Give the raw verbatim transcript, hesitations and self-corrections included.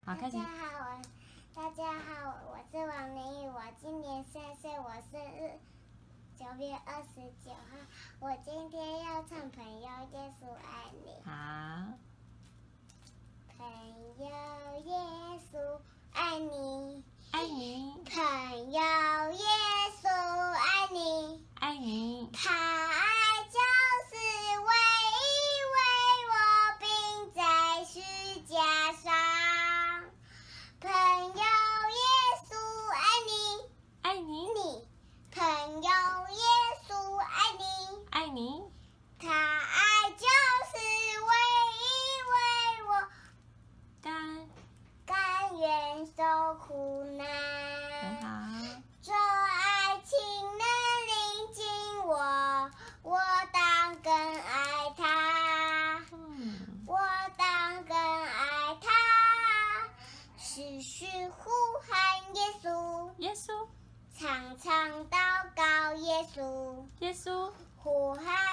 好，开始。 大家好，我大家好，我是王宁宇，我今年三岁，我生日九月二十九号。我今天要唱《朋友耶稣爱你》。 好。 朋友耶稣爱你， 爱你。 朋友耶稣爱你， 爱你。 他爱就是唯一为我钉在十字架上。朋友耶稣爱你， 爱你。 你朋友耶稣爱你， 爱你。 他爱就是唯一为我甘甘愿受苦难。 很好。 这爱情能临近我，我当更爱他。 嗯。 我当更爱他。时时呼喊耶稣， 耶稣。 常常祷告耶稣， 耶稣。 呼喊